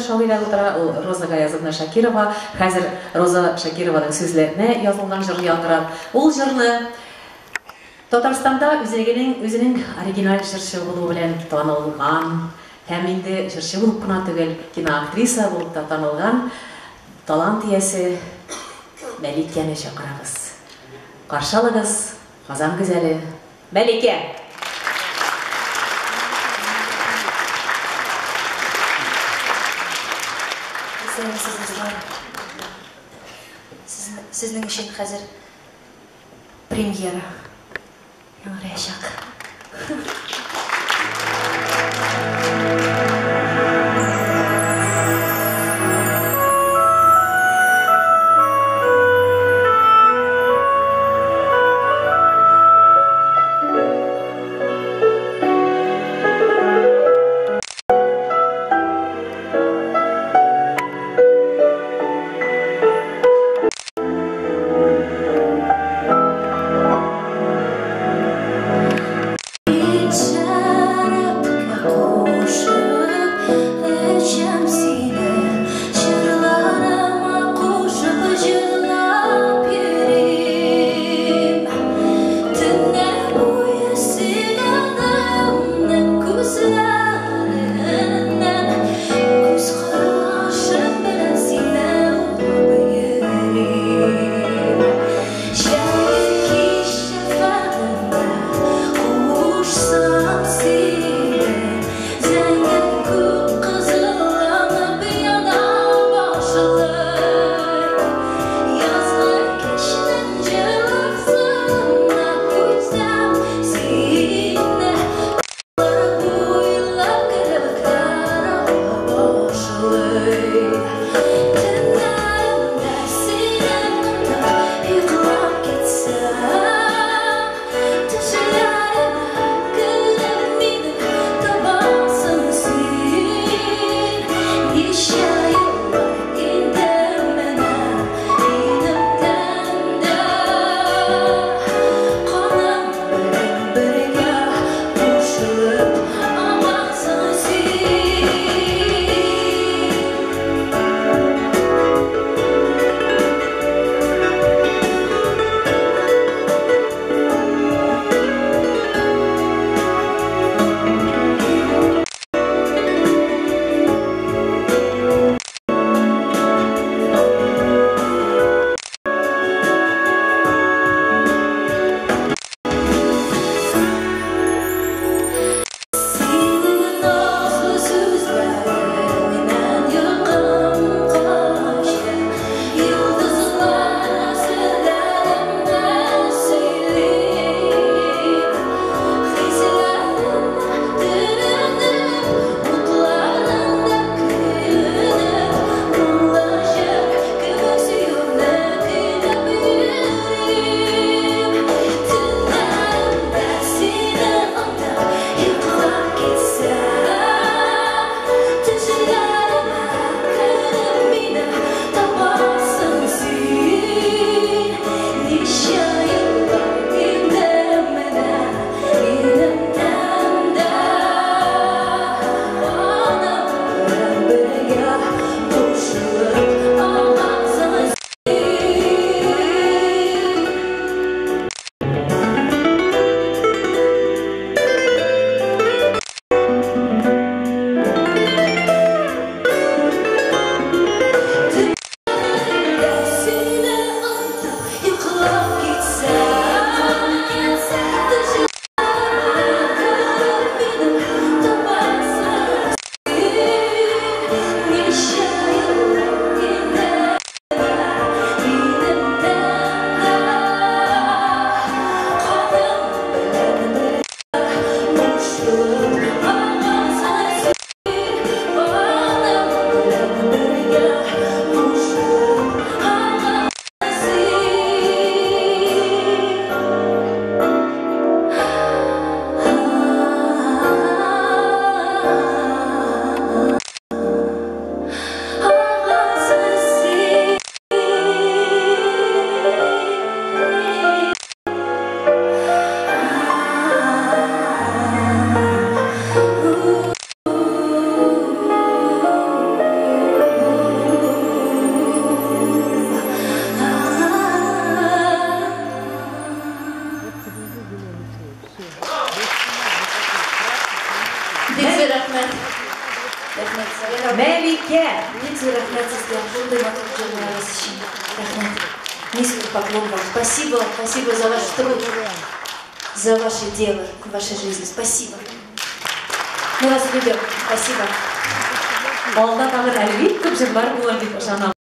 шагыйрә утыра, ул Роза Гаязовна Шакирова. Хәзер Роза Шакированың сүзләренә язылган җыр яңгырап. Ул җырны Татарстанда үзенең оригиналь җырчы булуы белән танылган, һәм инде җырчы булып кына түгел, киноактриса булып та танылган талант иясе Мәликәне чакырабыз. Каршы алыгыз, Казан гүзәле Мәликә. Сезнең өчен хәзер премьера яңгырыячак. Бик рәхмәт. Мәликә. Бик рәхмәт сезгә шундый матур җырларыгыз өчен. Рәхмәт. Низкий поклон вам. Спасибо, спасибо за ваш труд, за ваше дело в вашей жизни. Спасибо. Мы вас любим. Спасибо. Алда тагын әлбит күп җырлар булыр дип ышанам.